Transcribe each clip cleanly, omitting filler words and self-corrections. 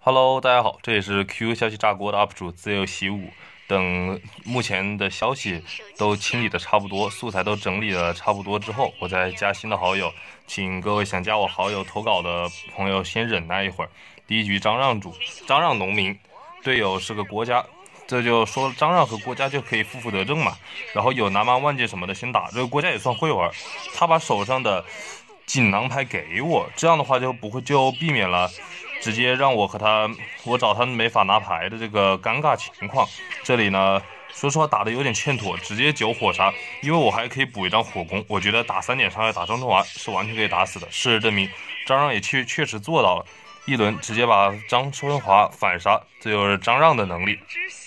Hello，大家好，这里是 QQ 消息炸锅的 UP 主自由习武。等目前的消息都清理的差不多，素材都整理的差不多之后，我再加新的好友。请各位想加我好友投稿的朋友先忍耐一会儿。第一局张让主，张让农民，队友是个国家，这就说张让和国家就可以负负得正嘛。然后有南蛮万界什么的先打，这个国家也算会玩，他把手上的锦囊牌给我，这样的话就避免了直接让我找他没法拿牌的这个尴尬情况。这里呢，说实话打的有点欠妥，直接9火杀，因为我还可以补一张火攻，我觉得打3点伤害打张春华是完全可以打死的。事实证明，张让也确实做到了，一轮直接把张春华反杀，这就是张让的能力。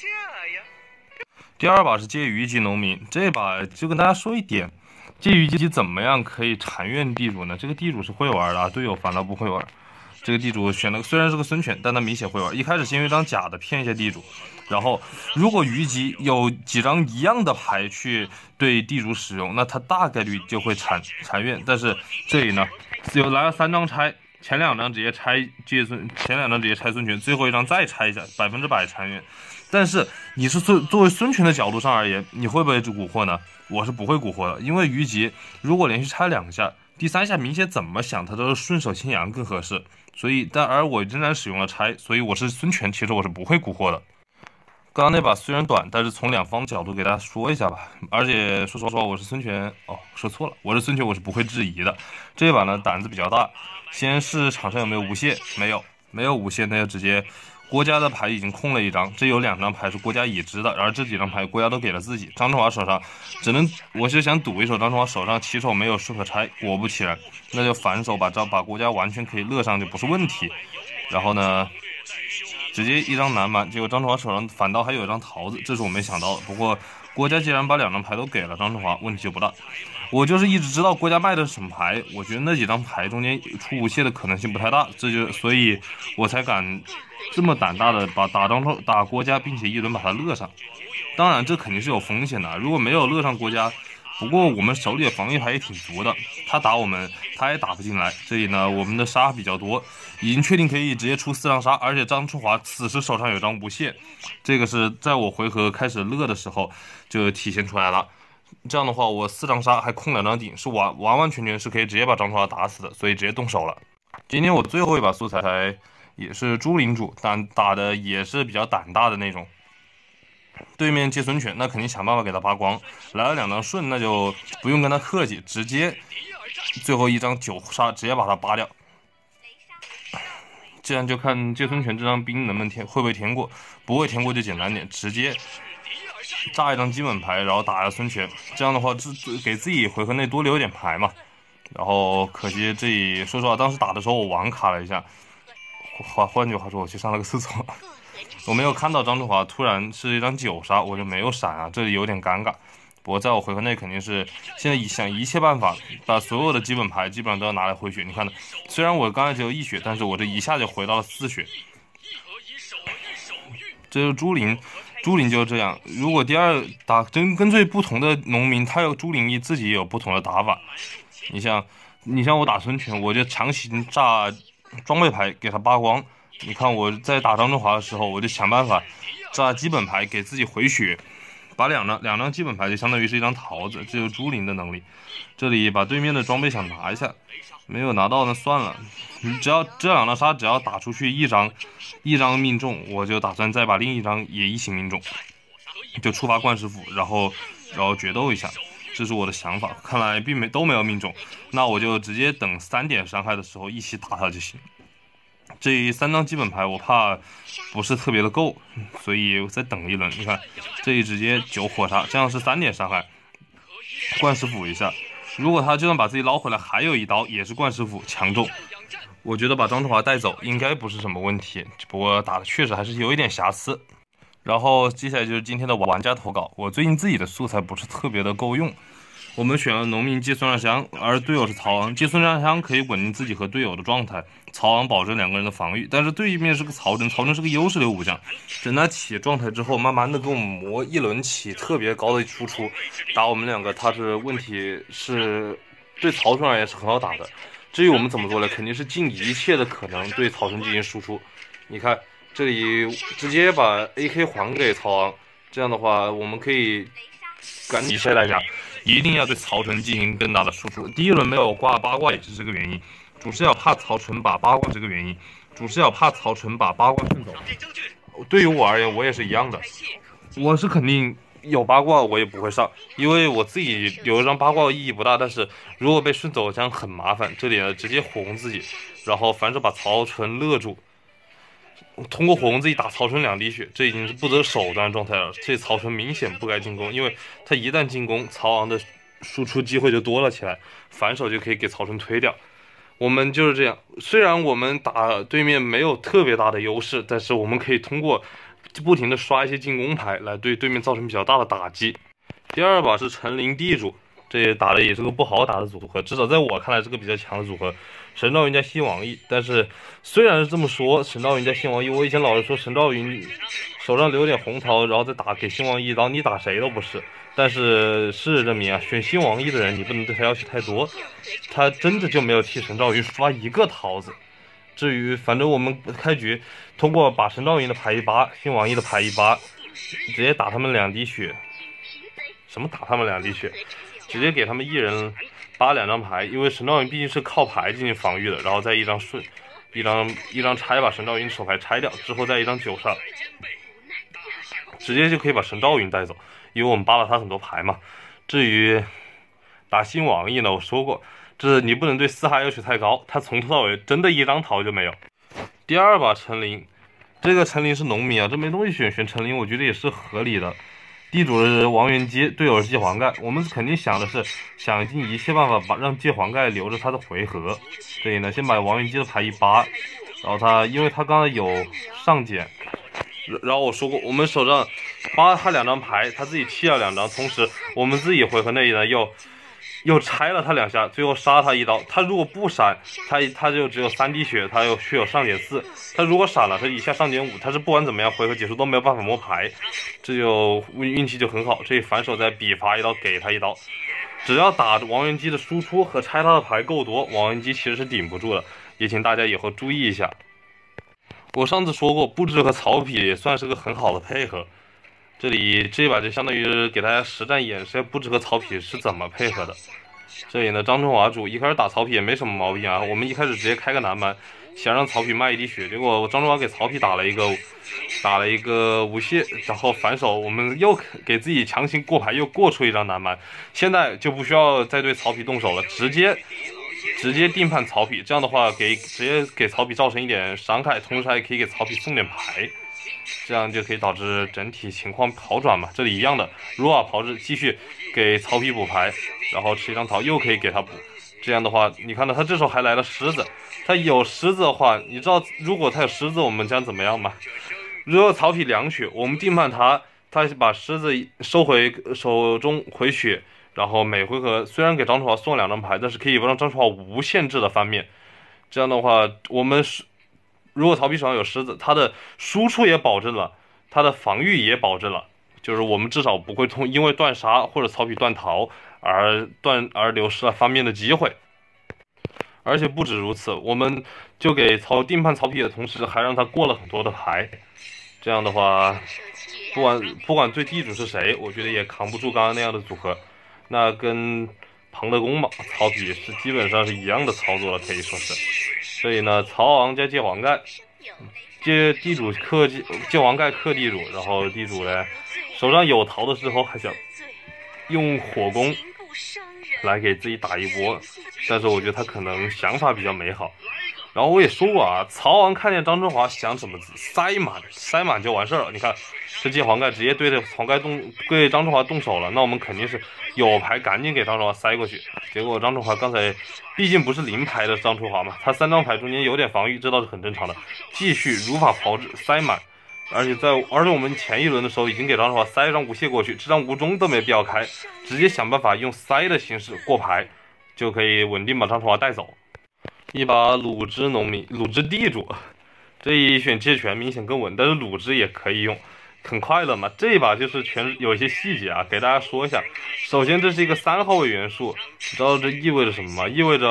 第二把是借虞姬农民，这把就跟大家说一点，借虞姬怎么样可以缠怨地主呢？这个地主是会玩的，队友反倒不会玩。这个地主选了虽然是个孙权，但他明显会玩。一开始先用一张假的骗一下地主，然后如果虞姬有几张一样的牌去对地主使用，那他大概率就会缠怨。但是这里呢，有来了3张拆，前2张直接拆孙权，最后一张再拆一下，100%缠怨。但是你是作为孙权的角度上而言，你会不会蛊惑呢？我是不会蛊惑的，因为虞姬如果连续拆2下，第3下明显怎么想他都是顺手牵羊更合适。所以，而我仍然使用了拆，所以我是孙权，其实我是不会蛊惑的。刚刚那把虽然短，但是从2方角度给大家说一下吧。而且说实话，我是孙权，说错了，我是孙权，我是不会质疑的。这一把呢，胆子比较大，先试场上有没有无懈，没有无懈，那就直接。国家的牌已经空了1张，这有2张牌是国家已知的，而这几张牌国家都给了自己。张春华手上我是想赌一手，张春华手上起手没有适合拆，果不其然，那就反手把国家完全可以乐上就不是问题。然后呢，直接一张南蛮，结果张春华手上反倒还有一张桃子，这是我没想到的。不过国家既然把2张牌都给了张春华，问题就不大。我就是一直知道国家卖的是什么牌，我觉得那几张牌中间出无懈的可能性不太大，所以我才敢这么胆大的打国家，并且一轮把他乐上。当然这肯定是有风险的，如果没有乐上国家，不过我们手里的防御牌也挺足的，他打我们他也打不进来。这里呢，我们的杀比较多，已经确定可以直接出4张杀，而且张春华此时手上有张无懈，这个是在我回合开始乐的时候就体现出来了。这样的话，我4张杀还空2张顶，是完全是可以直接把张春华打死的，所以直接动手了。今天我最后一把素材也是朱领主，但打的也是比较胆大的那种。对面借孙权，那肯定想办法给他扒光。来了2张顺，那就不用跟他客气，直接最后一张9杀，直接把他扒掉。这样就看借孙权这张兵能不能会不会填过，不会填过就简单点，直接炸一张基本牌，然后打下孙权。这样的话，给自己回合内多留点牌嘛。然后可惜这里，说实话，当时打的时候我网卡了一下，换句话说，我去上了个厕所，我没有看到张春华突然是一张9杀，我就没有闪啊，这里有点尴尬。不过在我回合内肯定是现在想一切办法把所有的基本牌基本上都要拿来回血。你看，虽然我刚才只有1血，但是我这一下就回到了4血。这就是朱林就是这样。如果第二打跟最不同的农民，他有朱林自己也有不同的打法。你像我打孙权，我就强行炸装备牌给他扒光。你看我在打张春华的时候，我就想办法炸基本牌给自己回血，把两张基本牌就相当于是一张桃子，这就是朱林的能力。这里把对面的装备想拿一下，没有拿到那算了。只要这2张杀只要打出去一张命中，我就打算再把另一张也一起命中，就触发冠师傅，然后决斗一下。这是我的想法，看来都没有命中，那我就直接等3点伤害的时候一起打他就行。这3张基本牌我怕不是特别的够，所以我再等一轮。你看这里直接9火杀，这样是3点伤害，冠师傅一下。如果他就算把自己捞回来，还有一刀也是冠师傅强中，我觉得把张春华带走应该不是什么问题。不过打的确实还是有一点瑕疵。然后接下来就是今天的玩家投稿。我最近自己的素材不是特别的够用，我们选了农民借孙尚香，而队友是曹昂。借孙尚香可以稳定自己和队友的状态，曹昂保证2个人的防御。但是对面是个曹真是个优势流武将，等他起状态之后，慢慢的给我们磨一轮起特别高的输出，打我们2个他是问题是对曹真而言是很好打的。 至于我们怎么做呢？肯定是尽一切的可能对曹纯进行输出。你看这里直接把 AK 还给曹昂，这样的话我们可以赶紧一切来讲，一定要对曹纯进行更大的输出。第一轮没有挂八卦也是这个原因，主视角怕曹纯把八卦这个原因，主视角怕曹纯把八卦顺走。对于我而言，我也是一样的，我是肯定有八卦我也不会上，因为我自己留一张八卦意义不大，但是如果被顺走这样很麻烦。这里呢直接火攻自己，然后反手把曹纯勒住，通过火攻自己打曹纯2滴血，这已经是不择手段状态了。这曹纯明显不该进攻，因为他一旦进攻，曹昂的输出机会就多了起来，反手就可以给曹纯推掉。我们就是这样，虽然我们打对面没有特别大的优势，但是我们可以通过不停的刷一些进攻牌来对对面造成比较大的打击。第二把是陈琳地主，这打的也是个不好打的组合，至少在我看来是个比较强的组合。神赵云加西王义，但是虽然是这么说，神赵云加西王义，我以前老是说神赵云手上留点红桃，然后再打给西王义一刀，你打谁都不是。但是事实证明啊，选西王义的人你不能对他要求太多，他真的就没有替神赵云刷一个桃子。至于反正我们开局通过把神赵云的牌一扒，新王义的牌一扒，直接打他们2滴血。什么打他们2滴血？直接给他们一人扒2张牌，因为神赵云毕竟是靠牌进行防御的，然后再一张拆把神赵云手牌拆掉，之后再一张9杀，直接就可以把神赵云带走，因为我们扒了他很多牌嘛。至于打新王义呢，我说过，这你不能对4哈要求太高，他从头到尾真的一张桃就没有。第二把陈琳，这个陈琳是农民啊，这没东西选陈琳，我觉得也是合理的。地主是王元基，队友是借黄盖，我们肯定想的是想尽一切办法让借黄盖留着他的回合。所以呢，先把王元基的牌一扒，然后因为他刚才有上减，然后我说过，我们手上扒他2张牌，他自己弃了2张，同时我们自己回合内呢又拆了他2下，最后杀他一刀。他如果不闪，他就只有3滴血，他又需有上减4。他如果闪了，他一下上减5，他是不管怎么样回合结束都没有办法摸牌，这就运气就很好。这反手再比罚一刀给他一刀，只要打王元基的输出和拆他的牌够多，王元基其实是顶不住的。也请大家以后注意一下。我上次说过，布置和曹丕也算是个很好的配合。这里这一把就相当于给大家实战演示布置和曹丕是怎么配合的。这里呢，张春华主一开始打曹丕也没什么毛病啊，我们一开始直接开个南蛮，想让曹丕卖1滴血，结果张春华给曹丕打了一个无懈，然后反手我们又给自己强行过牌，又过出一张南蛮。现在就不需要再对曹丕动手了，直接定判曹丕，这样的话直接给曹丕造成一点伤害，同时还可以给曹丕送点牌。这样就可以导致整体情况好转嘛。这里一样的，如瓦炮制继续给曹丕补牌，然后吃一张桃又可以给他补。这样的话，你看到他这时候还来了狮子，他有狮子的话，你知道如果他有狮子，我们将怎么样吗？如果曹丕2血，我们定判他把狮子收回手中回血，然后每回合虽然给张春华送2张牌，但是可以让张春华无限制的翻面。这样的话，我们如果曹丕手上有狮子，他的输出也保证了，他的防御也保证了，就是我们至少不会因为断杀或者曹丕断桃而流失了翻面的机会。而且不止如此，我们就给定判曹丕的同时，还让他过了很多的牌。这样的话，不管对地主是谁，我觉得也扛不住刚刚那样的组合。那跟庞德公嘛，曹丕是基本上是一样的操作了，可以说是。所以呢，曹昂加借黄盖，借地主借黄盖克地主，然后地主呢手上有桃的时候还想用火攻来给自己打一波，但是我觉得他可能想法比较美好。然后我也说过啊，曹昂看见张春华想怎么塞满就完事儿了。你看这借黄盖直接对着张春华动手了，那我们肯定是有牌赶紧给张春华塞过去。结果张春华刚才毕竟不是0牌的张春华嘛，他3张牌中间有点防御，这倒是很正常的。继续如法炮制塞满，而且我们前一轮的时候已经给张春华塞一张无懈过去，这张无中都没必要开，直接想办法用塞的形式过牌，就可以稳定把张春华带走。一把鲁之地主，这一选接权明显更稳，但是鲁之也可以用，很快乐嘛。这一把就是有一些细节啊，给大家说一下。首先这是一个3号位元素，你知道这意味着什么吗？意味着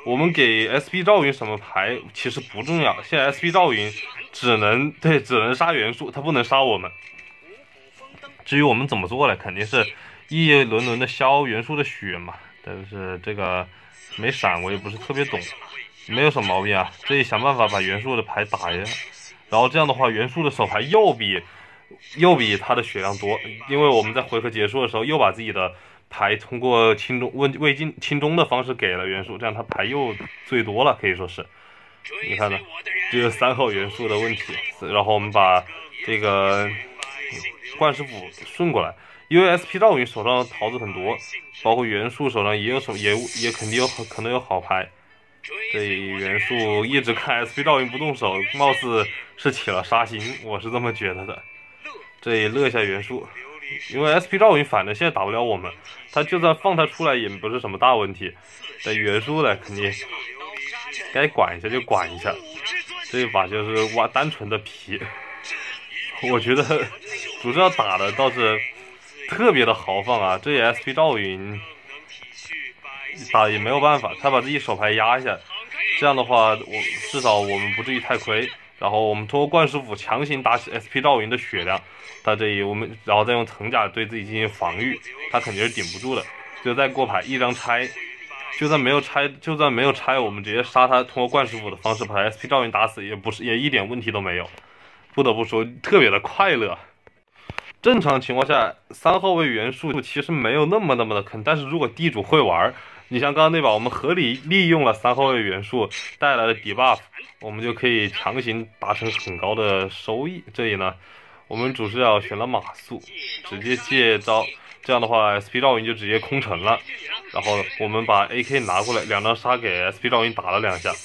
我们给 SP 赵云什么牌其实不重要，现在 SP 赵云只能杀元素，他不能杀我们。至于我们怎么做呢？肯定是一轮轮的消元素的血嘛，但是这个没闪我也不是特别懂，没有什么毛病啊。这里想办法把元素的牌打一下，然后这样的话元素的手牌又比他的血量多，因为我们在回合结束的时候又把自己的牌通过清中的方式给了元素，这样他牌又最多了，可以说是。你看呢，这个3号元素的问题，然后我们把这个冠师傅顺过来，因为 SP 赵云手上桃子很多，包括元素手上也肯定可能有好牌。这元素一直看 SP 赵云不动手，貌似是起了杀心，我是这么觉得的。这里乐一下元素，因为 SP 赵云反正现在打不了我们，他就算放他出来也不是什么大问题。但元素呢，肯定该管一下就管一下。这一把就是挖单纯的皮，我觉得主教打的倒是特别的豪放啊。这也 SP 赵云打也没有办法，他把自己手牌压一下，这样的话至少我们不至于太亏。然后我们通过冠师傅强行打起 SP 赵云的血量，他这里然后再用藤甲对自己进行防御，他肯定是顶不住的。就再过牌一张拆，就算没有拆，我们直接杀他，通过冠师傅的方式把 SP 赵云打死，也一点问题都没有。不得不说，特别的快乐。正常情况下，3号位元素其实没有那么的坑，但是如果地主会玩，你像刚刚那把，我们合理利用了3号位元素带来的 debuff， 我们就可以强行达成很高的收益。这里呢，我们主视角选了马谡，直接借招，这样的话 SP 赵云就直接空城了。然后我们把 AK 拿过来，2张杀给 SP 赵云打了2下，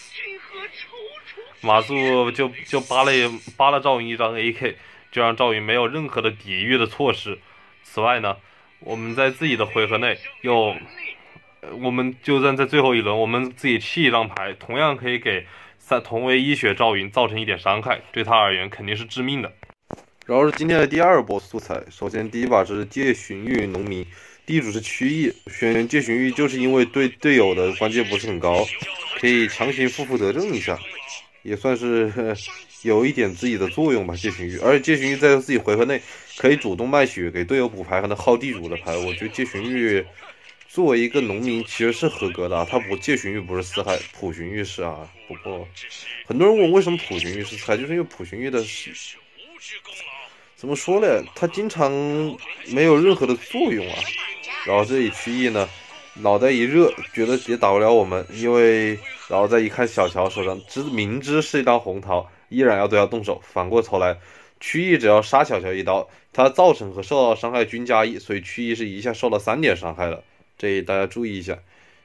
马谡就扒了赵云一张 AK， 就让赵云没有任何的抵御的措施。此外呢，我们在自己的回合内我们就算在最后一轮，我们自己弃一张牌，同样可以给同为1血赵云造成一点伤害，对他而言肯定是致命的。然后是今天的第2波素材，首先第一把是借荀彧农民，地主是曲艺，选借荀彧就是因为对队友的关键不是很高，可以强行负得正一下，也算是有一点自己的作用吧。借荀彧，而且借荀彧在自己回合内可以主动卖血给队友补牌，还能耗地主的牌。我觉得借荀彧作为一个农民其实是合格的啊，他借荀彧不是4害，普荀彧是啊。不过很多人问为什么普荀彧是4害，就是因为普荀彧的怎么说呢？他经常没有任何的作用啊。然后这里曲艺呢，脑袋一热，觉得也打不了我们，然后再一看小乔手上明知是一张红桃，依然要对他动手。反过头来，曲艺只要杀小乔一刀，他造成和受到伤害均加1，所以曲艺是一下受了3点伤害的。这大家注意一下。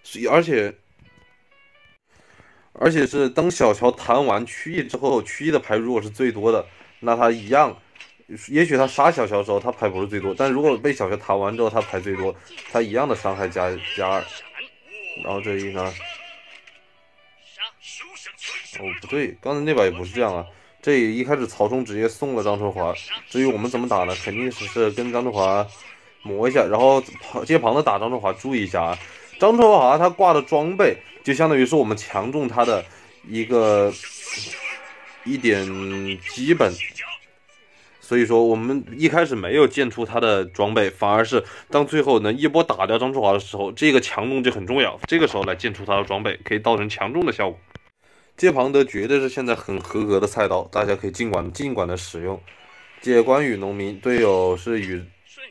而且是当小乔弹完曲艺之后，曲艺的牌如果是最多的，那他一样。也许他杀小乔的时候他牌不是最多，但如果被小乔弹完之后他牌最多，他一样的伤害加2。然后这里呢，不对，刚才那把也不是这样啊。这里一开始曹冲直接送了张春华，至于我们怎么打呢？肯定是跟张春华磨一下，然后接旁的打张春华，注意一下啊。张春华他挂的装备就相当于是我们强中他的一点基本。所以说我们一开始没有见出他的装备，反而是当最后能一波打掉张春华的时候，这个强中就很重要。这个时候来见出他的装备，可以造成强中的效果。借庞德绝对是现在很合格的菜刀，大家可以尽管的使用。借关羽农民，队友是宇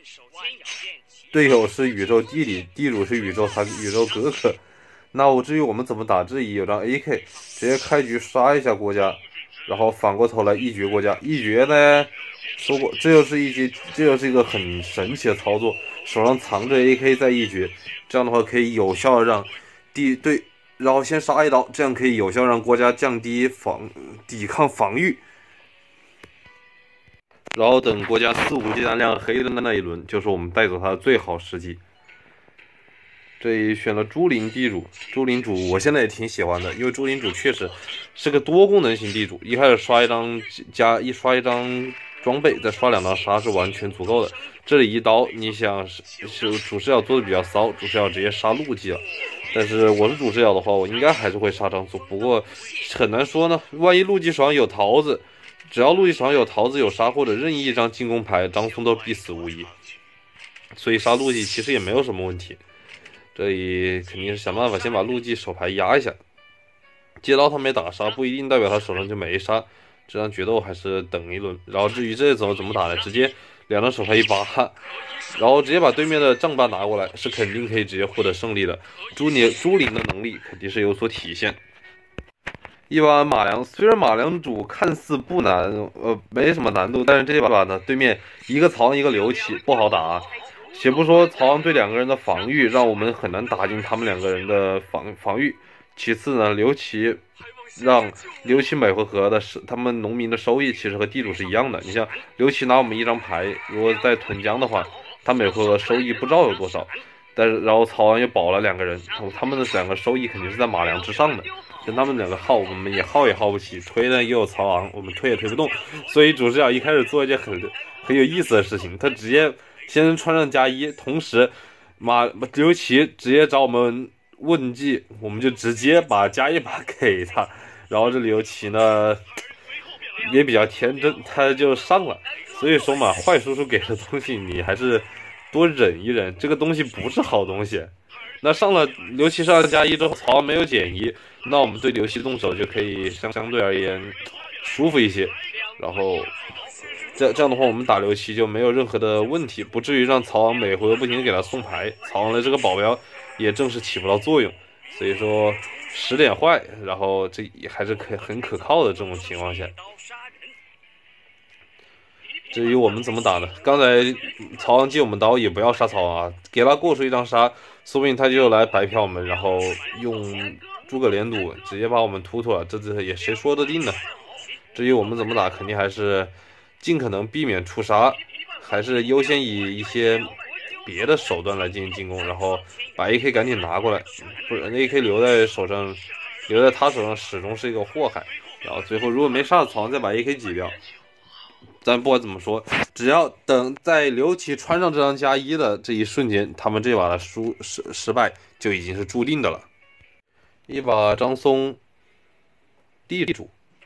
宙弟弟，地主是宇宙哥哥。那至于我们怎么打，这里有张 AK， 直接开局杀一下郭嘉，然后反过头来一绝郭嘉。一绝呢，说过这又是一个很神奇的操作，手上藏着 AK 在一绝，这样的话可以有效让然后先杀一刀，这样可以有效让郭嘉降低抵抗防御。然后等郭嘉肆无忌惮亮黑的那一轮，就是我们带走他的最好时机。这里选了朱林地主，朱林主我现在也挺喜欢的，因为朱林主确实是个多功能型地主，一开始刷一张装备，再刷2张杀是完全足够的。 这里一刀，你想是主视角做的比较骚，主视角直接杀陆基了。但是我是主视角的话，我应该还是会杀张松，不过很难说呢。万一陆基手上有桃子，只要陆基手上有桃子有杀或者任意一张进攻牌，张松都必死无疑。所以杀陆基其实也没有什么问题。这里肯定是想办法先把陆基手牌压一下。接刀他没打杀，不一定代表他手上就没杀。这场决斗还是等一轮。然后至于这怎么打呢？直接两张手牌一扒，然后直接把对面的丈八拿过来，是肯定可以直接获得胜利的。朱琳的能力肯定是有所体现。一把马良，虽然马良主看似不难，没什么难度，但是这把呢，对面一个曹昂一个刘琦不好打。且不说曹昂对两个人的防御，让我们很难打进他们两个人的防御。其次呢，刘琦每回合的他们农民的收益其实和地主是一样的。你像刘琦拿我们一张牌，如果在屯江的话，他每回合收益不知道有多少。但是然后曹昂又保了两个人，他们的两个收益肯定是在马良之上的。跟他们两个耗，我们也耗不起，推呢又有曹昂，我们推也推不动。所以主视角一开始做一件很有意思的事情，他直接先穿上加一，同时刘琦直接找我们问计，我们就直接把加一把给他。然后这刘琦呢也比较天真，他就上了。所以说嘛，坏叔叔给的东西你还是多忍一忍，这个东西不是好东西。那上了刘琦上了加一之后，曹昂没有减一，那我们对刘琦动手就可以相对而言舒服一些。然后这样的话，我们打刘琦就没有任何的问题，不至于让曹昂每回合不停地给他送牌。曹昂的这个保镖也正是起不到作用，所以说10点坏，然后这也还是很可靠的这种情况下。至于我们怎么打呢？刚才曹昂借我们刀，也不要杀曹昂啊，给他过出一张杀，说不定他就来白嫖我们，然后用诸葛连弩直接把我们突了，这也谁说得定呢？至于我们怎么打，肯定还是尽可能避免出杀，还是优先以一些别的手段来进行进攻，然后把 AK 赶紧拿过来，不然 AK 留在他手上始终是一个祸害。然后最后如果没杀曹昂，再把 AK 挤掉。但不管怎么说，只要等在刘琦穿上这张加一的这一瞬间，他们这把的失败就已经是注定的了。一把张松地主，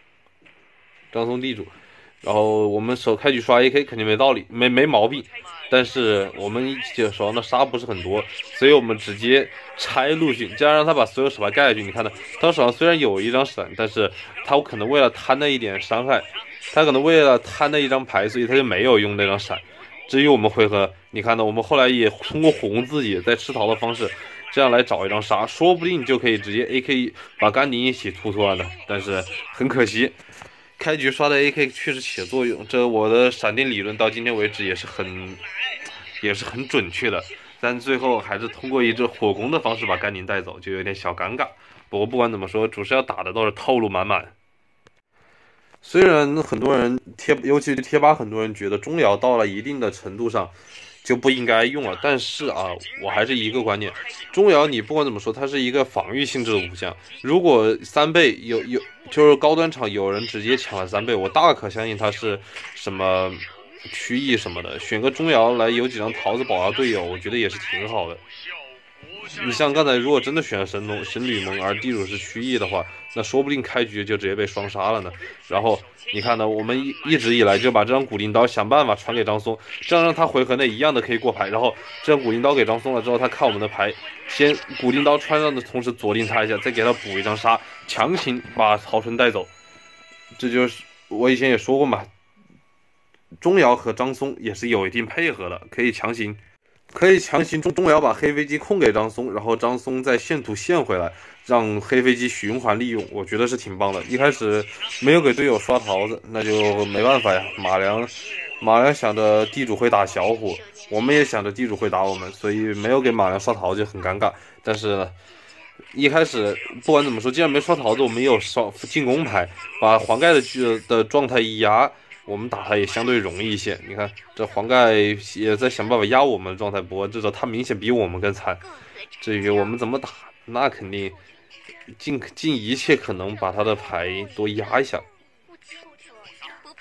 然后我们开局刷 AK 肯定没道理，没毛病。但是我们手上的杀不是很多，所以我们直接拆陆逊，这样让他把所有手牌盖下去。你看他手上虽然有一张闪，但是他可能为了贪那一点伤害。他可能为了贪那一张牌，所以他就没有用那张闪。至于我们回合，你看到我们后来也通过哄自己在吃桃的方式，这样来找一张杀，说不定就可以直接 AK 把甘宁一起突了呢。但是很可惜，开局刷的 AK 确实起作用，这我的闪电理论到今天为止也是很准确的。但最后还是通过一只火攻的方式把甘宁带走，就有点小尴尬。不过不管怎么说，主视角打的都是套路满满。虽然很多人尤其是贴吧，很多人觉得钟繇到了一定的程度上就不应该用了，但是啊，我还是一个观点，钟繇你不管怎么说，它是一个防御性质的武将。如果3倍就是高端场有人直接抢了3倍，我大可相信他是什么区域什么的，选个钟繇来有几张桃子保他队友，我觉得也是挺好的。你像刚才如果真的选神吕蒙，而地主是区域的话，那说不定开局就直接被双杀了呢。然后你看呢，我们一直以来就把这张古灵刀想办法传给张松，这样让他回合内一样的可以过牌。然后这张古灵刀给张松了之后，他看我们的牌，先古灵刀穿上的同时左定他一下，再给他补一张杀，强行把曹纯带走。这就是我以前也说过嘛，钟繇和张松也是有一定配合的，可以强行钟繇把黑飞机控给张松，然后张松再线图线回来，让黑飞机循环利用，我觉得是挺棒的。一开始没有给队友刷桃子，那就没办法呀。马良想着地主会打小虎，我们也想着地主会打我们，所以没有给马良刷桃子就很尴尬。但是呢，一开始不管怎么说，既然没刷桃子，我们也有刷进攻牌，把黄盖的状态一压，我们打他也相对容易一些。你看这黄盖也在想办法压我们的状态，不过这时候他明显比我们更惨。至于我们怎么打，那肯定尽一切可能把他的牌多压一下。 不吃不喝，不怕你哦。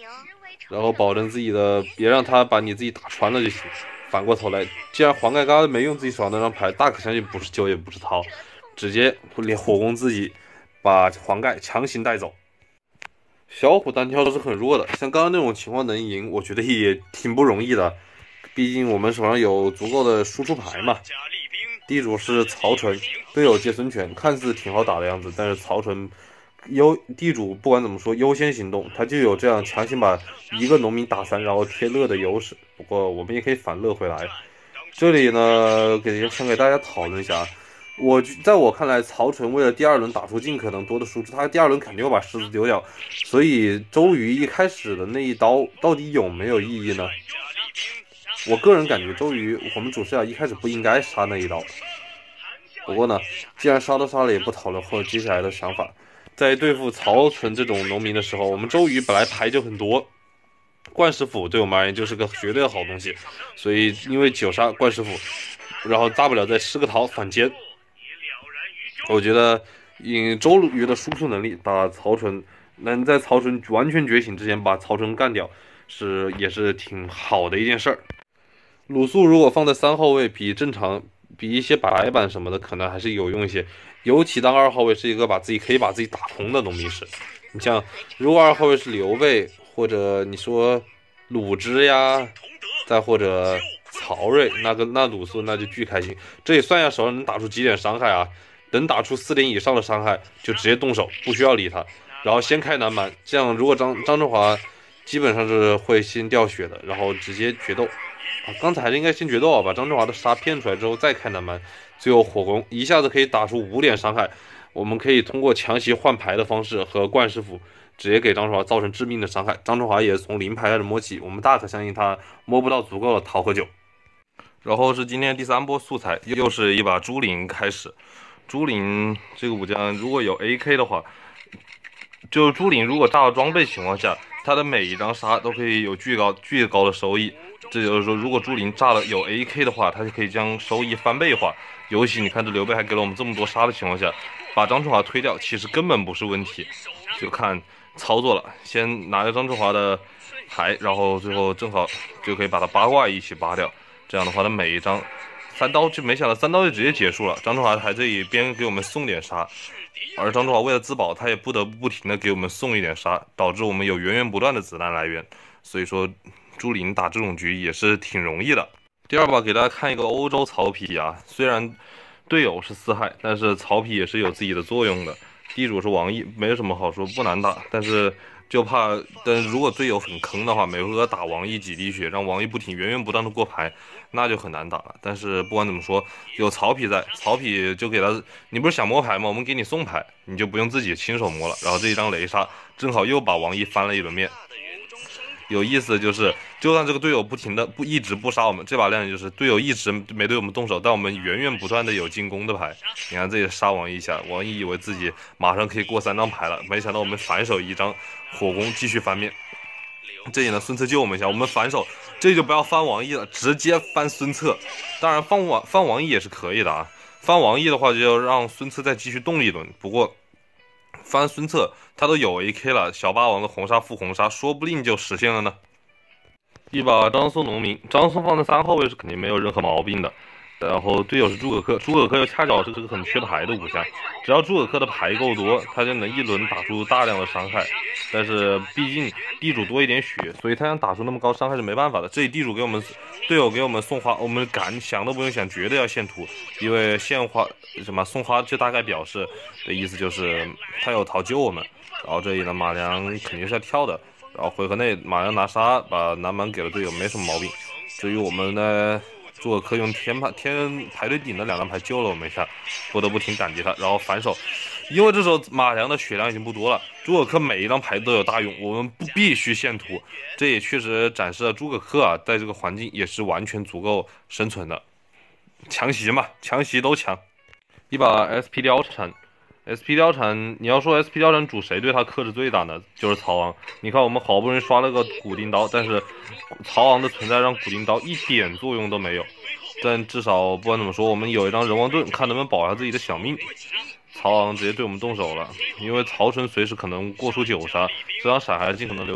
然后保证自己的，别让他把你自己打穿了就行。反过头来，既然黄盖嘎没用自己手上那张牌，大可相信不是揪也不是掏，直接连火攻自己把黄盖强行带走。小虎单挑都是很弱的，像刚刚那种情况能赢，我觉得也挺不容易的。毕竟我们手上有足够的输出牌嘛。地主是曹纯，队友接孙权，看似挺好打的样子，但是曹纯地主不管怎么说优先行动，他就有这样强行把一个农民打残然后贴乐的优势。不过我们也可以反乐回来。这里呢，想给大家讨论一下。在我看来，曹纯为了第二轮打出尽可能多的输出，他第二轮肯定要把狮子丢掉，所以周瑜一开始的那一刀到底有没有意义呢？我个人感觉周瑜我们主视角一开始不应该杀那一刀。不过呢，既然杀都杀了，也不讨论后接下来的想法。在对付曹纯这种农民的时候，我们周瑜本来牌就很多，冠师傅对我们而言就是个绝对的好东西，所以因为9杀冠师傅，然后大不了再吃个桃反间。我觉得以周瑜的输出能力打曹纯，能在曹纯完全觉醒之前把曹纯干掉，也是挺好的一件事儿。鲁肃如果放在3号位，比一些白板什么的可能还是有用一些，尤其当2号位是一个可以把自己打通的农民时。你像如果2号位是刘备，或者你说鲁智呀，再或者曹睿，那鲁肃那就巨开心。这也算一下手上能打出几点伤害啊？能打出4点以上的伤害，就直接动手，不需要理他，然后先开南蛮。这样如果张振华基本上是会先掉血的，然后直接决斗。刚才还是应该先决斗啊，把张振华的杀骗出来之后再开南蛮，最后火攻一下子可以打出5点伤害。我们可以通过强袭换牌的方式和冠师傅直接给张振华造成致命的伤害。张振华也是从0牌开始摸起，我们大可相信他摸不到足够的桃和酒。 然后是今天第3波素材，又是一把朱林开始。朱林这个武将如果有 AK 的话，就朱林如果炸了装备情况下，他的每一张杀都可以有巨高的收益。这就是说，如果朱林炸了有 AK 的话，他就可以将收益翻倍化。尤其你看这刘备还给了我们这么多杀的情况下，把张春华推掉其实根本不是问题，就看操作了。先拿着张春华的牌，然后最后正好就可以把他八卦一起拔掉。这样的话，他每一张3刀就没想到3刀就直接结束了。张春华还这一边给我们送点杀，而张春华为了自保，他也不得不不停的给我们送一点杀，导致我们有源源不断的子弹来源。所以说，朱林打这种局也是挺容易的。第2把给大家看一个欧洲曹丕啊，虽然队友是4害，但是曹丕也是有自己的作用的。地主是王毅，没什么好说，不难打，但是如果队友很坑的话，每回合打王毅几滴血，让王毅源源不断的过牌，那就很难打了。但是不管怎么说，有曹丕在，曹丕就给他，你不是想摸牌吗？我们给你送牌，你就不用自己亲手摸了。然后这一张雷杀，正好又把王毅翻了一轮面。有意思的就是，就算这个队友一直不杀我们，这把亮点就是队友一直没对我们动手，但我们源源不断的有进攻的牌。你看这里杀王毅一下，王毅以为自己马上可以过3张牌了，没想到我们反手一张火攻继续翻面。这里呢，孙策救我们一下，我们反手这就不要翻王毅了，直接翻孙策。当然翻王毅也是可以的啊，翻王毅的话就要让孙策再继续动一轮。不过翻孙策他都有 AK 了，小霸王的红杀副红杀说不定就实现了呢。一把张松农民，张松放在3号位是肯定没有任何毛病的。然后队友是诸葛恪，诸葛恪又恰巧是这个很缺牌的武将，只要诸葛恪的牌够多，他就能一轮打出大量的伤害。但是毕竟地主多一点血，所以他想打出那么高伤害是没办法的。这里地主队友给我们送花，我们想都不用想，绝对要献图，因为送花就大概表示的意思就是他有桃救我们。然后这里呢，马良肯定是要跳的，然后回合内马良拿杀把南蛮给了队友，没什么毛病。至于我们呢，诸葛恪用天排队顶的2张牌救了我们一下，不得不挺感激他。然后反手，因为这时候马良的血量已经不多了，诸葛恪每一张牌都有大用，我们必须献图。这也确实展示了诸葛恪啊，在这个环境也是完全足够生存的。强袭嘛，强袭都强。一把 SP 貂蝉。SP 貂蝉，你要说 SP 貂蝉主谁对他克制最大呢？就是曹昂。你看我们好不容易刷了个古丁刀，但是曹昂的存在让古丁刀一点作用都没有。但至少不管怎么说，我们有一张人王盾，看能不能保下自己的小命。曹昂直接对我们动手了，因为曹纯随时可能过出9杀，这张闪还是尽可能留。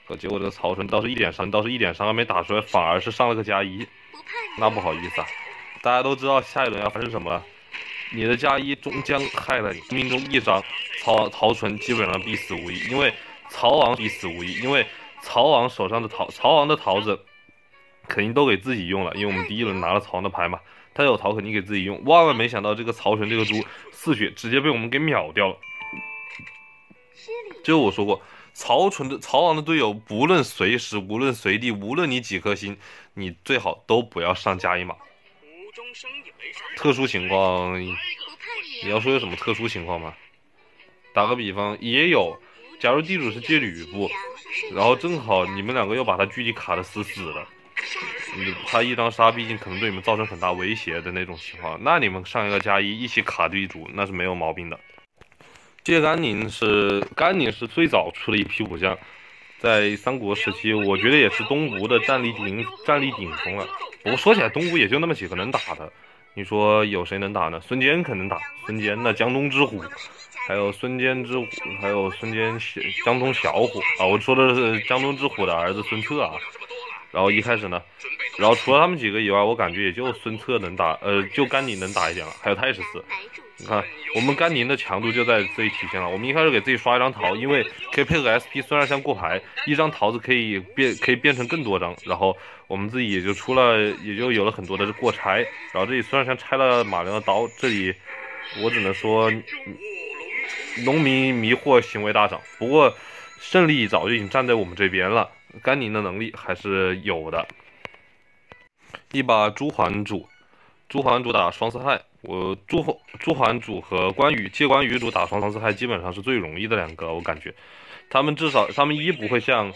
结果这个曹纯倒是一点伤还没打出来，反而是上了个加1，那不好意思啊。大家都知道下一轮要发生什么了，你的加1终将害了你，命中一伤，曹纯基本上必死无疑，因为曹王必死无疑，因为曹王手上的曹王的桃子肯定都给自己用了，因为我们第一轮拿了曹王的牌嘛，他有桃肯定给自己用。万万没想到这个曹纯这个猪4血直接被我们给秒掉了。就我说过，曹王的队友不论随时无论随地无论你几颗星，你最好都不要上加1码。特殊情况，你要说有什么特殊情况吗？打个比方，也有，假如地主是接吕布，然后正好你们两个又把他距离卡得死死的，他一张杀毕竟可能对你们造成很大威胁的那种情况，那你们上一个加1一起卡地主那是没有毛病的。这甘宁是最早出的一批武将，在三国时期，我觉得也是东吴的战力顶峰了。不过说起来，东吴也就那么几个能打的，你说有谁能打呢？孙坚可能打，孙坚那江东之虎，还有孙坚之虎，还有江东小虎啊，我说的是江东之虎的儿子孙策啊。然后一开始呢，然后除了他们几个以外，我感觉也就孙策能打，就甘宁能打一点了，还有太史慈。你看，我们甘宁的强度就在这里体现了。我们一开始给自己刷一张桃，因为可以配合 SP， 虽然像过牌，一张桃子可以变成更多张，然后我们自己也就有了很多的过拆。然后这里虽然像拆了马良的刀，这里我只能说农民迷惑行为大涨。不过胜利早就已经站在我们这边了，甘宁的能力还是有的。一把朱桓主打双四害。我朱桓主和接关羽主打双四害基本上是最容易的两个，我感觉他们至少一不会像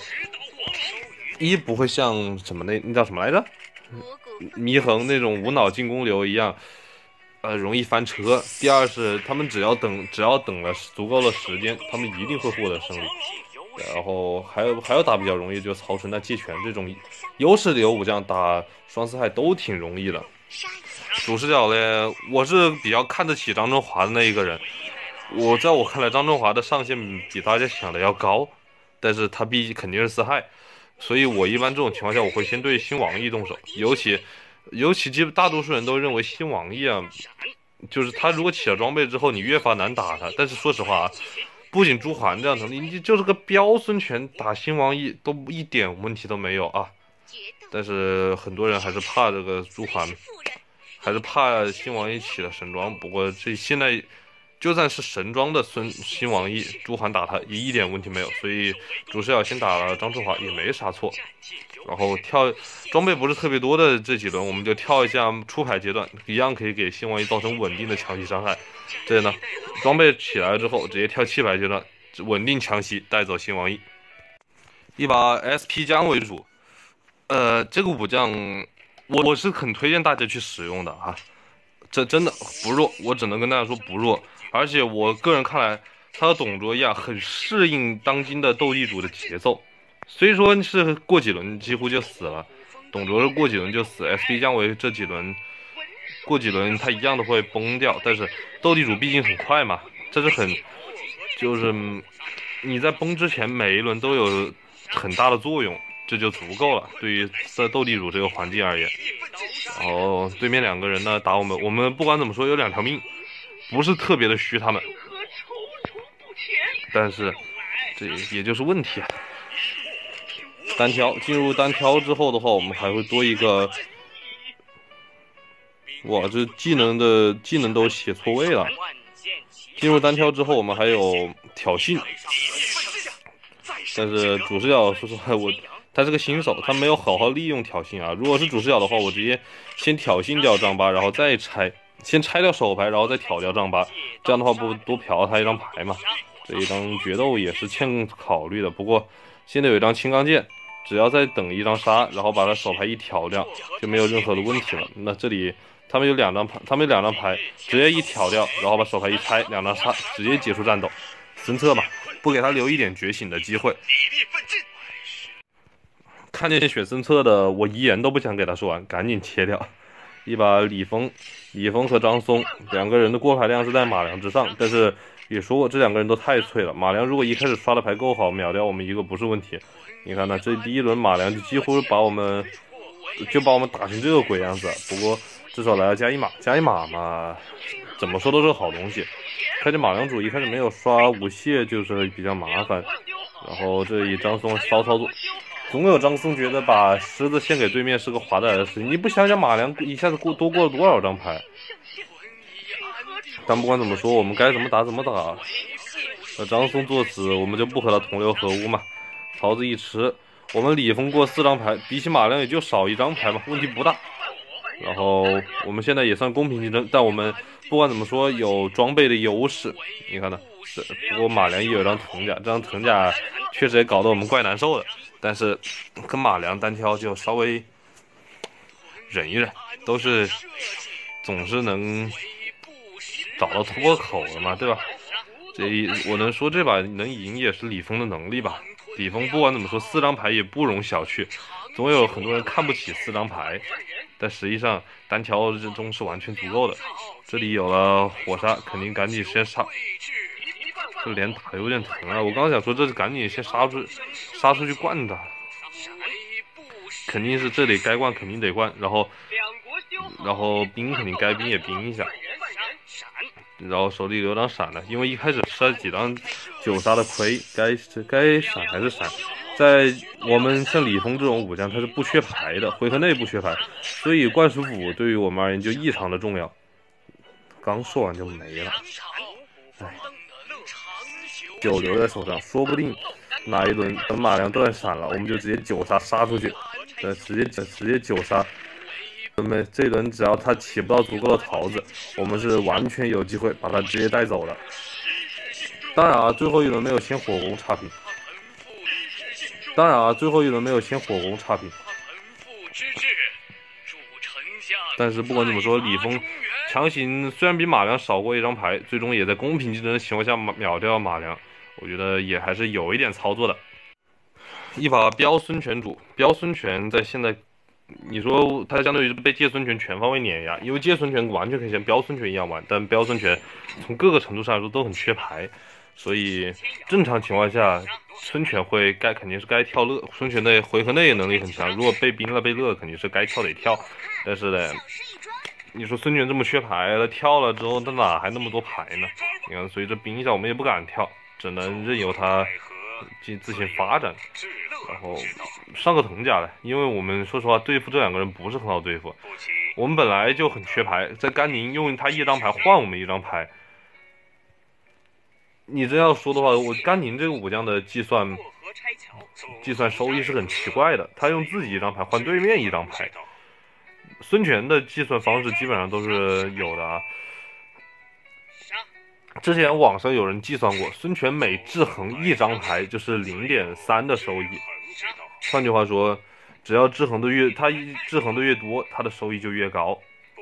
什么那叫什么来着，祢衡那种无脑进攻流一样，容易翻车。第二是他们只要等了足够的时间，他们一定会获得胜利。然后还有打比较容易，就是曹纯、借权这种优势流武将打双四害都挺容易的。主视角呢，我是比较看得起张振华的那一个人。在我看来，张振华的上限比大家想的要高，但是他毕竟肯定是四害，所以我一般这种情况下，我会先对新王义动手。尤其大多数人都认为新王义啊，就是他如果起了装备之后，你越发难打他。但是说实话，不仅朱桓这样能力，你就是个标孙权打新王义都一点问题都没有啊。但是很多人还是怕这个朱桓。还是怕新王义起了神装，不过这现在就算是神装的新王义，朱桓打他也一点问题没有，所以主视角先打了张振华也没啥错。然后跳装备不是特别多的这几轮，我们就跳一下出牌阶段，一样可以给新王义造成稳定的强袭伤害。这呢，装备起来之后直接跳弃牌阶段，稳定强袭带走新王义。一把 SP 姜为主，这个武将。我是很推荐大家去使用的啊，这真的不弱，我只能跟大家说不弱。而且我个人看来，他和董卓一样，很适应当今的斗地主的节奏。虽说是过几轮几乎就死了，董卓是过几轮就死 ，SP 姜维这几轮过几轮他一样都会崩掉。但是斗地主毕竟很快嘛，这是就是你在崩之前每一轮都有很大的作用。这就足够了，对于在斗地主这个环境而言。然后对面两个人呢打我们不管怎么说有2条命，不是特别的虚他们，但是这也就是问题啊。进入单挑之后的话，我们还会多一个，哇，这技能都写错位了。进入单挑之后，我们还有挑衅，但是主视角说实话他是个新手，他没有好好利用挑衅啊。如果是主视角的话，我直接先挑衅掉丈八，然后再先拆掉手牌，然后再挑掉丈八，这样的话不多嫖他一张牌嘛。这一张决斗也是欠考虑的。不过现在有一张青钢剑，只要再等一张杀，然后把他手牌一挑掉，就没有任何的问题了。那这里他们有两张牌，直接一挑掉，然后把手牌一拆，2张杀，直接结束战斗。孙策嘛，不给他留一点觉醒的机会。看见选孙策的，我一言都不想给他说完，赶紧切掉。一把李丰和张松2个人的过牌量是在马良之上，但是也说过，这两个人都太脆了。马良如果一开始刷的牌够好，秒掉我们一个不是问题。你看呢，这第一轮马良就几乎把我们打成这个鬼样子。不过至少来了加一码嘛，怎么说都是个好东西。开着马良主一开始没有刷无懈就是比较麻烦，然后这里张松骚操作，总有张松觉得把狮子献给对面是个划得来的事情。你不想想马良一下子多过了多少张牌？但不管怎么说，我们该怎么打怎么打。张松作死，我们就不和他同流合污嘛。桃子一吃，我们李峰过4张牌，比起马良也就少1张牌嘛，问题不大。然后我们现在也算公平竞争，但我们不管怎么说有装备的优势。你看呢？不过马良也有张藤甲，这张藤甲确实也搞得我们怪难受的。但是跟马良单挑就稍微忍一忍，都是总是能找到突破口的嘛，对吧？我能说这把能赢也是李峰的能力吧。李峰不管怎么说4张牌也不容小觑，总有很多人看不起4张牌，但实际上单挑之中是完全足够的。这里有了火杀，肯定赶紧先杀，这脸打的有点疼啊！我刚刚想说这是赶紧先杀出去灌他，肯定是这里该灌肯定得灌，然后冰肯定该冰也冰一下。然后手里留张闪的，因为一开始吃了几张9杀的亏，该闪还是闪。在我们像李峰这种武将，他是不缺牌的，回合内不缺牌，所以灌水斧对于我们而言就异常的重要。刚说完就没了，哎，9留在手上，说不定哪一轮等马良断闪了，我们就直接9杀出去，直接9杀。这一轮只要他起不到足够的桃子，我们是完全有机会把他直接带走的。当然啊，最后一轮没有先火攻差评。但是不管怎么说，李峰强行虽然比马良少过1张牌，最终也在公平竞争的情况下秒掉马良，我觉得也还是有一点操作的。一把标孙权主，标孙权在现在。你说他相当于是被借孙权全方位碾压，因为借孙权完全可以像标孙权一样玩，但标孙权从各个程度上来说都很缺牌，所以正常情况下孙权肯定是该跳乐，孙权的回合内能力很强，如果被冰了被乐肯定是该跳得跳，但是呢，你说孙权这么缺牌了，跳了之后他哪还那么多牌呢？你看，所以这冰一下我们也不敢跳，只能任由他自行发展。然后上个藤甲了，因为我们说实话对付这两个人不是很好对付，我们本来就很缺牌，在甘宁用他1张牌换我们1张牌。你真要说的话，我甘宁这个武将的计算收益是很奇怪的，他用自己1张牌换对面1张牌。孙权的计算方式基本上都是有的啊。之前网上有人计算过，孙权每制衡1张牌就是0.3的收益。换句话说，只要他制衡的越多，他的收益就越高。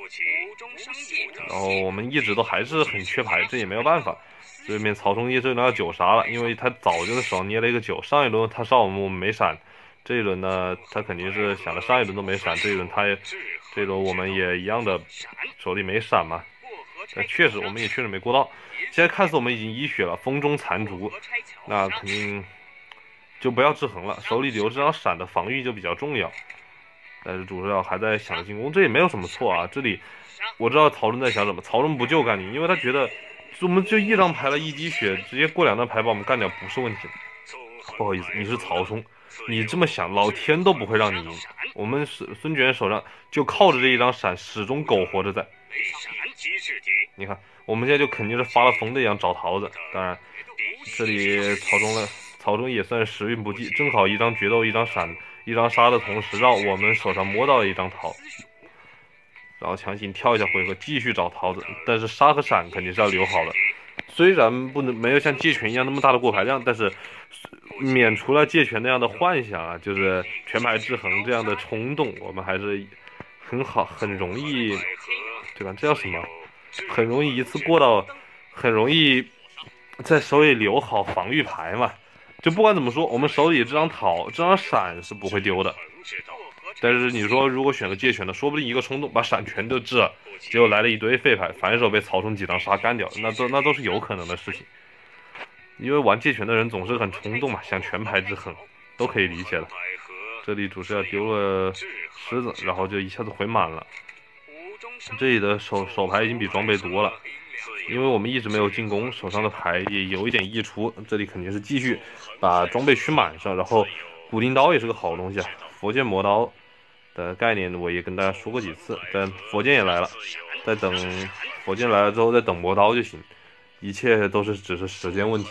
然后我们一直都还是很缺牌，这也没有办法。对面曹冲义这轮要9杀了，因为他早就在手上捏了一个9，上一轮他杀我们没闪，这一轮呢他肯定是想着上一轮都没闪，这一轮我们也一样的手里没闪嘛。但我们也确实没过到。现在看似我们已经1血了，风中残烛，那肯定就不要制衡了，手里留这张闪的防御就比较重要。但是主教还在想着进攻，这也没有什么错啊。这里我知道曹冲在想什么，曹冲不救甘宁，因为他觉得我们就1张牌了1滴血，直接过2张牌把我们干掉不是问题。不好意思，你是曹冲，你这么想，老天都不会让你赢。我们孙权手上就靠着这1张闪始终苟活着在。你看，我们现在就肯定是发了疯的一样找桃子。当然，这里曹冲也算是时运不济，正好1张决斗1张闪1张杀的同时，让我们手上摸到了1张桃，然后强行跳一下回合继续找桃子。但是杀和闪肯定是要留好的，虽然没有像借权一样那么大的过牌量，但是免除了借权那样的幻想啊，就是全牌制衡这样的冲动，我们还是很容易，对吧？这叫什么？很容易一次过到，很容易在手里留好防御牌嘛。就不管怎么说，我们手里这张闪是不会丢的。但是你说如果选个借权的，说不定一个冲动把闪全都掷了，结果来了一堆废牌，反手被曹冲几张杀干掉，那都是有可能的事情。 因为玩借权的人总是很冲动嘛，想全牌制衡，都可以理解的。这里主视角丢了狮子，然后就一下子回满了。这里的手牌已经比装备多了，因为我们一直没有进攻，手上的牌也有一点溢出。这里肯定是继续把装备驱满上，然后骨钉刀也是个好东西啊。佛剑魔刀的概念我也跟大家说过几次，但佛剑也来了，再等佛剑来了之后再等魔刀就行，一切都是只是时间问题。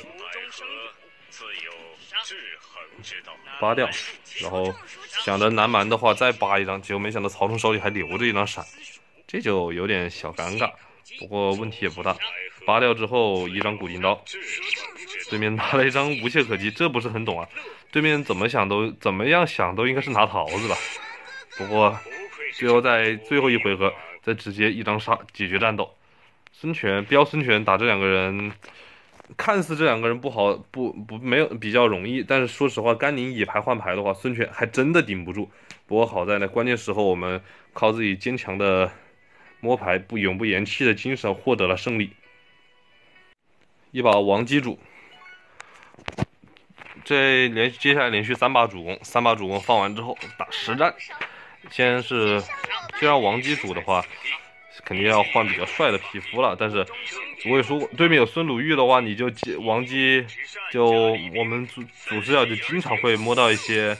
扒掉，然后想着南蛮的话再扒一张，结果没想到曹冲手里还留着一张闪，这就有点小尴尬，不过问题也不大。扒掉之后一张骨钉刀，对面拿了一张无懈可击，这不是很懂啊。对面怎么样想都应该是拿桃子吧，不过最后在最后一回合再直接一张杀解决战斗。孙权标孙权打这两个人，看似这两个人不好没有比较容易，但是说实话，甘宁以牌换牌的话，孙权还真的顶不住。不过好在呢，关键时候我们靠自己坚强的摸牌永不言弃的精神获得了胜利。一把王基主，接下来连续3把主攻，3把主攻放完之后打实战。先让王基主的话，肯定要换比较帅的皮肤了。但是我也说过，对面有孙鲁豫的话，你就王基我们主视角就经常会摸到一些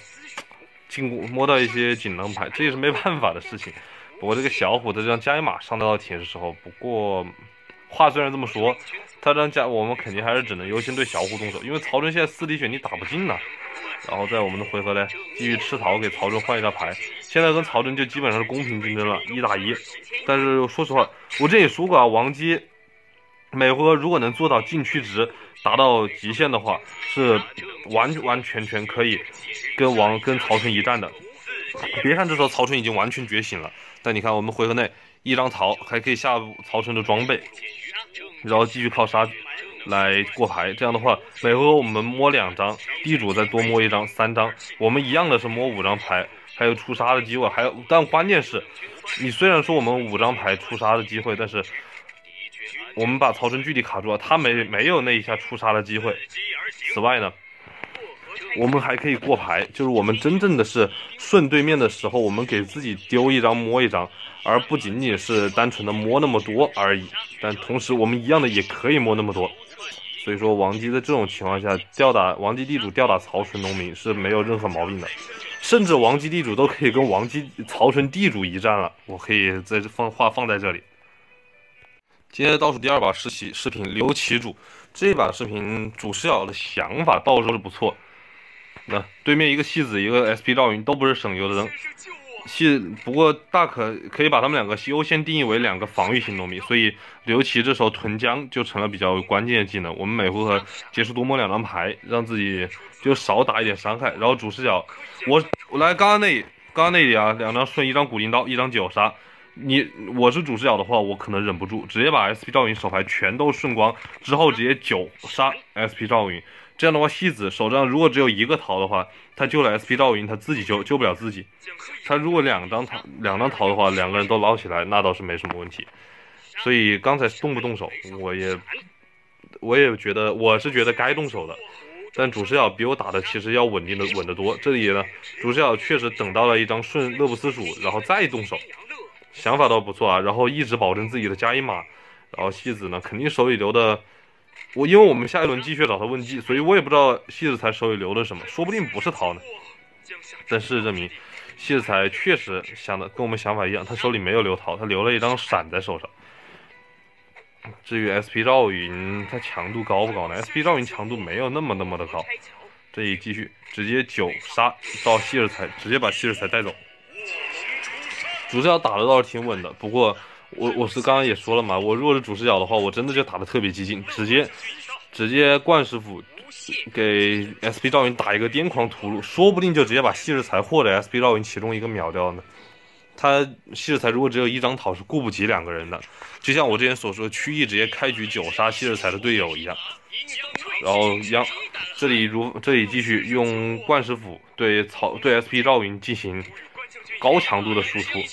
锦囊牌，这也是没办法的事情。不过这个小虎的这张加一码上得到铁的时候，不过话虽然这么说，他这样我们肯定还是只能优先对小虎动手，因为曹真现在4滴血你打不进呐。然后在我们的回合呢，继续吃桃给曹真换一张牌，现在跟曹真就基本上是公平竞争了，1打1。但是说实话，我之前也说过啊，王基每回合如果能做到禁区值达到极限的话，是完全可以跟曹纯一战的。别看这时候曹纯已经完全觉醒了，但你看我们回合内一张桃还可以下曹纯的装备，然后继续靠杀来过牌。这样的话，每回合我们摸2张，地主再多摸1张，3张，我们一样的是摸5张牌，还有出杀的机会。但关键是，你虽然说我们5张牌出杀的机会，但是我们把曹纯距离卡住了，他没有那一下出杀的机会。此外呢，我们还可以过牌，就是我们真正的是顺对面的时候，我们给自己丢1张摸1张，而不仅仅是单纯的摸那么多而已。但同时我们一样的也可以摸那么多。所以说王基在这种情况下王基地主吊打曹纯农民是没有任何毛病的，甚至王基地主都可以跟曹纯地主一战了。我可以在放在这里。接下来倒数第2把视频刘琦主，这把视频主视角的想法倒是不错。那对面一个戏子一个 SP 赵云都不是省油的灯，不过可以把他们2个优先定义为2个防御型农民，所以刘琦这时候屯江就成了比较关键的技能。我们每回合结束多摸2张牌，让自己就少打一点伤害。然后主视角，我来刚刚那里啊，2张顺，1张骨钉刀，1张9杀。我是主视角的话，我可能忍不住，直接把 SP 赵云手牌全都顺光，之后直接9杀 SP 赵云。这样的话，戏子手上如果只有1个桃的话，他救了 SP 赵云，他自己救不了自己。他如果2张桃的话，2个人都捞起来，那倒是没什么问题。所以刚才动不动手，我也觉得该动手的。但主视角比我打的其实要稳得多。这里呢，主视角确实等到了1张顺乐不思蜀，然后再动手，想法倒不错啊。然后一直保证自己的加1码，然后戏子呢肯定手里留的。因为我们下一轮继续找他问计，所以我也不知道戏子才手里留的什么，说不定不是桃呢。但事实证明，戏子才确实想的跟我们想法一样，他手里没有留桃，他留了1张闪在手上。至于 SP 赵云，他强度高不高呢 ？SP 赵云强度没有那么的高。这里继续直接9杀到戏子才，直接把戏子才带走。主视角打的倒是挺稳的，不过。我是刚刚也说了嘛，我如果是主视角的话，我真的就打得特别激进，直接冠师傅给 SP 赵云打一个癫狂屠戮，说不定就直接把昔日才或者 SP 赵云其中一个秒掉呢。他昔日才如果只有1张桃是顾不及2个人的，就像我之前所说，曲艺直接开局9杀昔日才的队友一样。然后这里继续用冠师傅对 SP 赵云进行高强度的输出。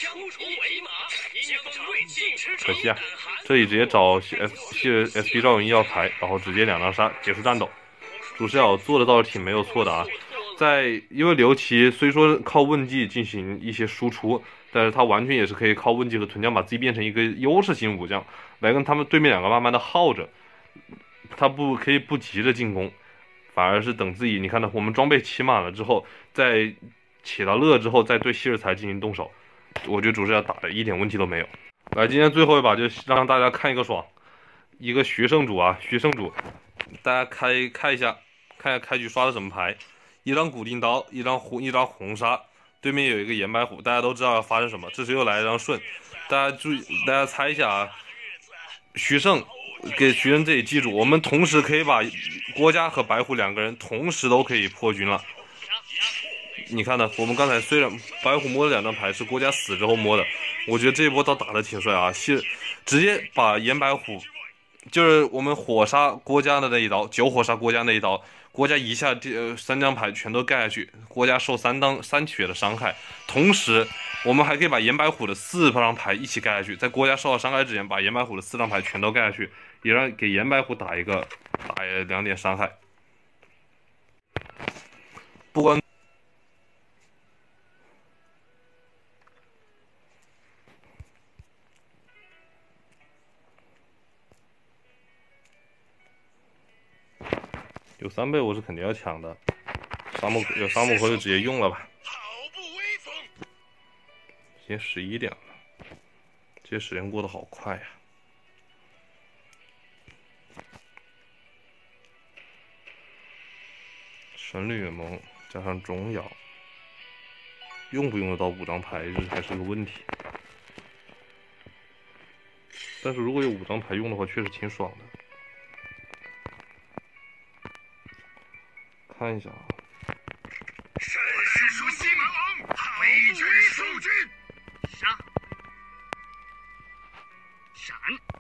可惜啊，这里直接找SP 赵云要牌，然后直接2张杀结束战斗。 主视角做的倒是挺没有错的啊。因为刘琦虽说靠问技进行一些输出，但是他完全也是可以靠问技和屯将把自己变成一个优势型武将，来跟他们对面两个慢慢的耗着。他不可以不急着进攻，反而是等自己，你看到我们装备起满了之后，在起到乐之后，再对希尔才进行动手。我觉得主视角打的一点问题都没有。来，今天最后一把就让大家看一个爽，一个徐胜主啊，徐胜主，大家看一下，看一下开局刷的什么牌。一张古定刀，一张红杀，对面有一个岩白虎，大家都知道要发生什么。这时又来一张顺，大家注意，大家猜一下啊。徐胜给徐胜这里记住，我们同时可以把郭嘉和白虎两个人同时都可以破军了。你看呢？我们刚才虽然白虎摸了2张牌是郭嘉死之后摸的，我觉得这一波倒打的挺帅啊，直接把岩白虎。就是我们火杀郭嘉的那一刀，9火杀郭嘉那一刀，郭嘉一下3张牌全都盖下去，郭嘉受3血的伤害。同时，我们还可以把岩白虎的4张牌一起盖下去，在郭嘉受到伤害之前，把岩白虎的4张牌全都盖下去，也给岩白虎打2点伤害。不管。有3倍我是肯定要抢的，有沙漠口就直接用了吧。今天11点了，这些时间过得好快呀。神旅盟加上钟瑶，用不用得到5张牌这还是个问题。但是如果有5张牌用的话，确实挺爽的。看一下啊， 神使属西门王，为君守军。杀！闪！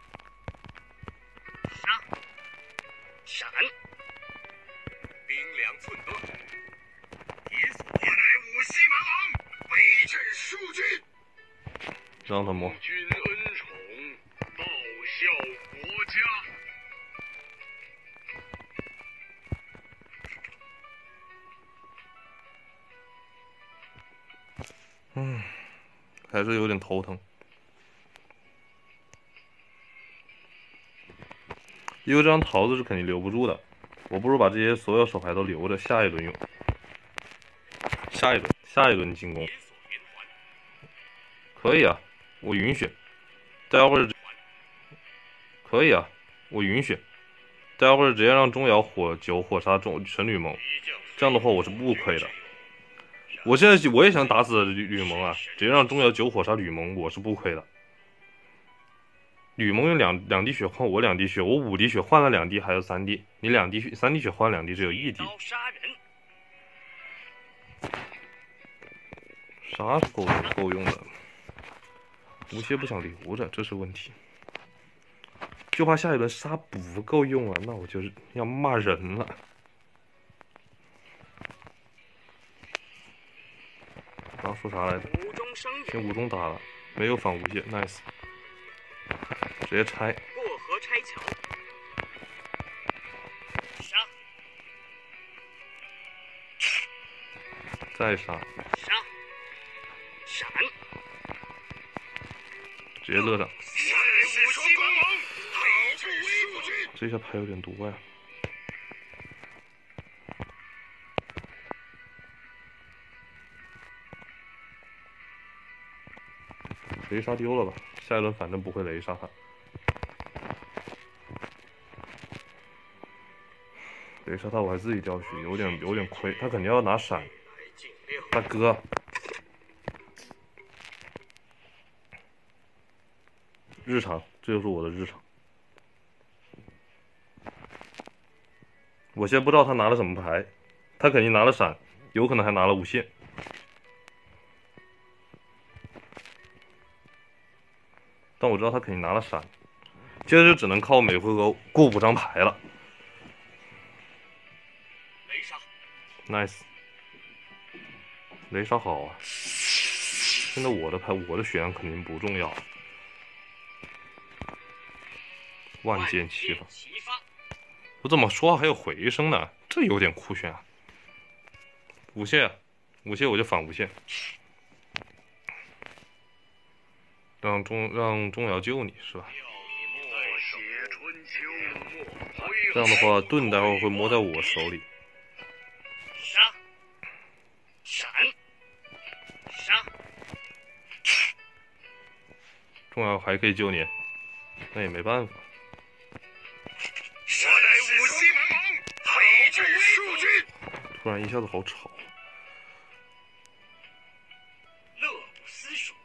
杀！闪！兵粮寸断。铁索乃我西门王，为朕戍军。 让他摸。 君恩宠，报效国家。 还是有点头疼，因为这张桃子是肯定留不住的，我不如把这些所有手牌都留着，下一轮用。下一轮进攻，可以啊，我允许。待会儿可以啊，我允许。待会儿直接让钟瑶9火杀神旅盟，这样的话我是不亏的。我现在我也想打死吕蒙啊，直接让钟瑶9火杀吕蒙，我是不亏的。吕蒙用两滴血换我2滴血，我5滴血换了2滴，还有3滴。你3滴血换2滴，只有1滴。杀是够用的，无懈不想留着，这是问题。就怕下一轮杀不够用啊，那我就是要骂人了。刚说啥来着？先无中打了，没有反无懈 ，nice， 直接拆。 过河拆桥。杀！ 再杀。 杀！闪！ 直接乐上。这下牌有点多呀。雷莎丢了吧，下一轮反正不会雷莎他。雷莎他我还自己掉血，有点亏，他肯定要拿闪。大哥，日常，这就是我的日常。我现在不知道他拿了什么牌，他肯定拿了闪，有可能还拿了无限。但我知道他肯定拿了闪，接着就只能靠每回合过5张牌了。 雷莎 ，nice， 雷莎好啊！现在我的牌，我的血量肯定不重要。万箭齐发，我怎么说话还有回声呢？ 这有点酷炫啊！无懈，无懈我就反无懈，让钟繇救你是吧？这样的话，盾待会儿会摸在我手里。 杀！闪！杀！ 钟繇还可以救你，那也没办法。 我乃武西蛮王，北镇戍军。 突然一下子好吵。 乐不思蜀。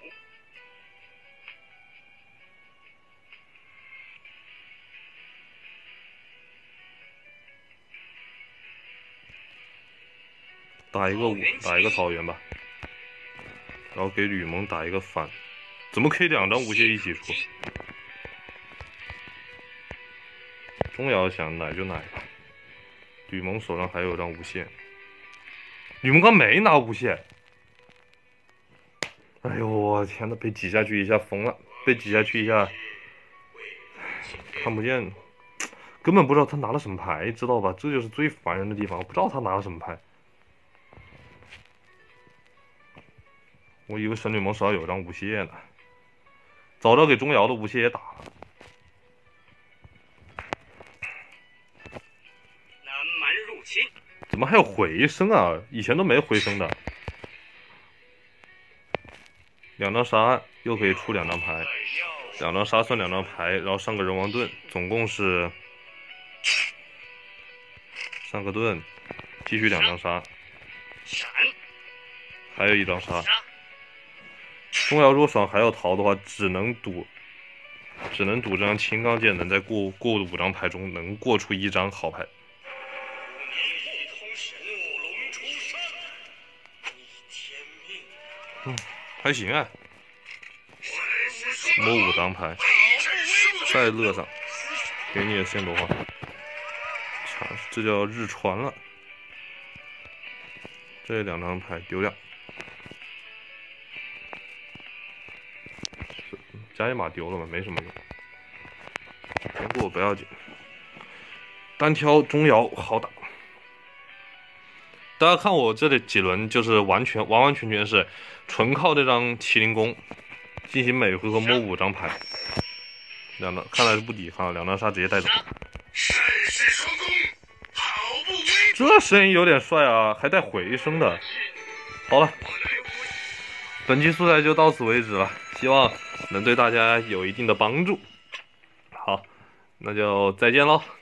打一个草原吧，然后给吕蒙打一个反，怎么可以2张无懈一起出？钟繇想奶就奶吧，吕蒙手上还有张无懈，吕蒙刚没拿无懈，哎呦我天呐，被挤下去一下疯了，被挤下去一下看不见，根本不知道他拿了什么牌，知道吧？这就是最烦人的地方，不知道他拿了什么牌。我以为神吕蒙手上有张无懈呢，早知道给钟繇的无懈也打了。 南蛮入侵， 怎么还有回声啊？以前都没回声的。2张杀又可以出2张牌，2张杀算2张牌，然后上个人王盾，总共是上个盾，继续2张杀， 闪！ 还有1张杀。 杀！ 钟繇如果手上还要逃的话，只能赌这张青钢剑能在过5张牌中能过出1张好牌。 一通神武龙出山，逆天命。 还行啊，摸5张牌，再乐上，给你的线夺花，这叫日传了。这2张牌丢掉。加一码丢了嘛，没什么用，结果不要紧。单挑钟繇好打，大家看我这里几轮就是完全是纯靠这张麒麟弓进行每回合摸5张牌，2张看来是不抵抗，2张杀直接带走。 盛世双攻，好不威。 这声音有点帅啊，还带回声的。好了，本期素材就到此为止了，希望能对大家有一定的帮助。好，那就再见喽。